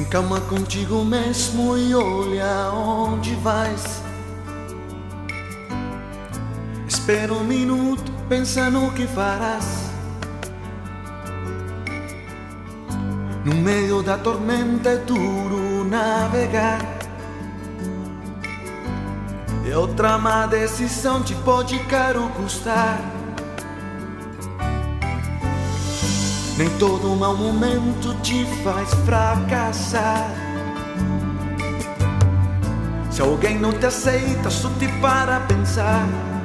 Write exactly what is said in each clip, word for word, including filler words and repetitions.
Calma contigo mesmo e olha onde vais. Espera um minuto, pensa no que farás. No meio da tormenta é duro navegar, e outra má decisão te pode caro custar. Nem todo mau momento te faz fracassar. Se alguém não te aceita, só te para pensar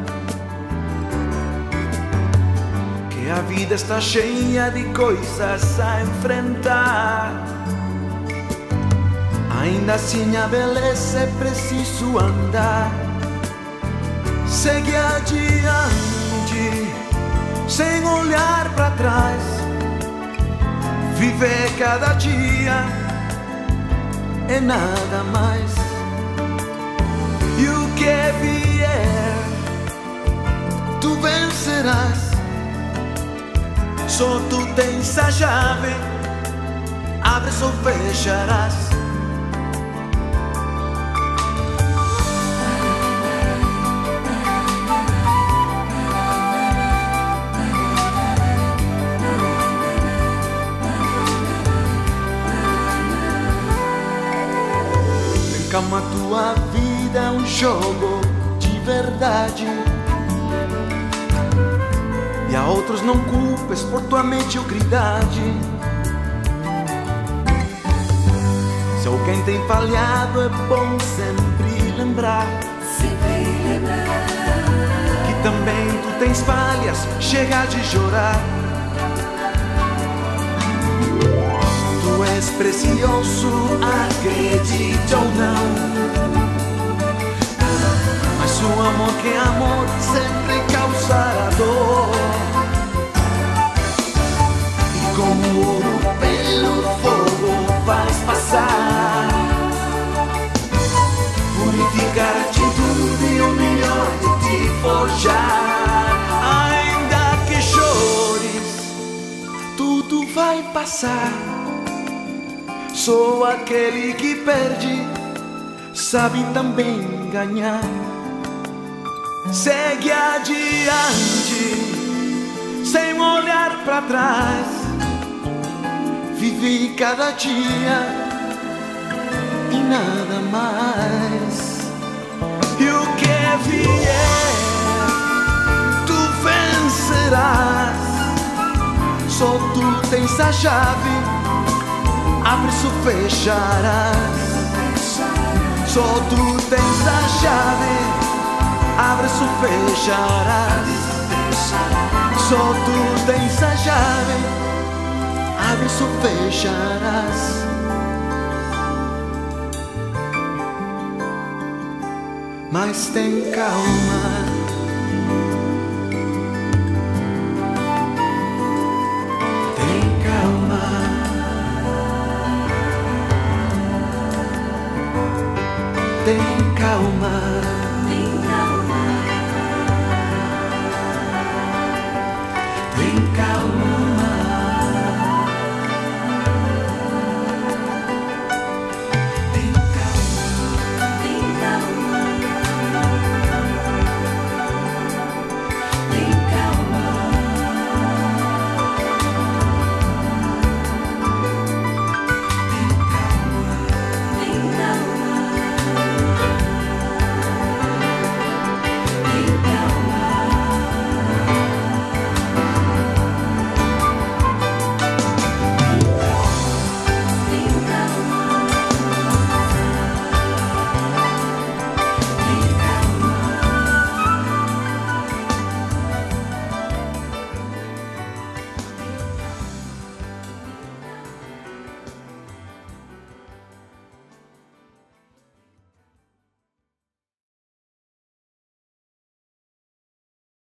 que a vida está cheia de coisas a enfrentar. Ainda assim a beleza é preciso andar. Segue adiante, sem olhar para trás. Viver cada dia é nada mais. E o que vier, tu vencerás. Só tu tens a chave, abres ou fecharás. Calma, tua vida é um jogo de verdade, e a outros não culpes por tua mediocridade. Se alguém tem falhado, é bom sempre lembrar, sempre lembrar que também tu tens falhas, chega de chorar. Tu és precioso, acredite ou não, mas o amor que é amor sempre causará dor. E como ouro pelo fogo vais passar, purificar-te tudo e o melhor de te forjar. Ainda que chores, tudo vai passar. Só aquele que perde sabe também ganhar. Segue adiante, sem olhar para trás. Vive cada dia e nada mais. E o que vier, tu vencerás. Só tu tens a chave, abres ou fecharás. Só tu tens a chave, abres ou fecharás. Só tu tens a chave, abres ou fecharás. Mas tem calma, tem calma. Tem calma.